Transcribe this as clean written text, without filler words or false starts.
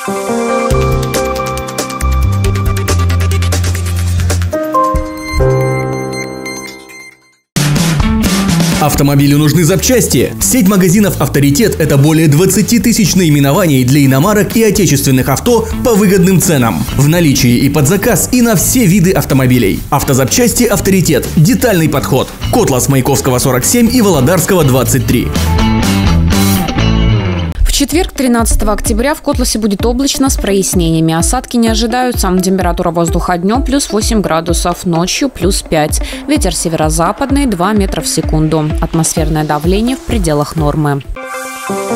Автомобилю нужны запчасти. Сеть магазинов «Авторитет» – это более 20 тысяч наименований для иномарок и отечественных авто по выгодным ценам. В наличии и под заказ, и на все виды автомобилей. Автозапчасти «Авторитет». Детальный подход. Котлас, Маяковского, 47 и Володарского, 23. В четверг, 13 октября, в Котласе будет облачно с прояснениями. Осадки не ожидаются. Температура воздуха днем плюс 8 градусов, ночью плюс 5. Ветер северо-западный 2 метра в секунду. Атмосферное давление в пределах нормы.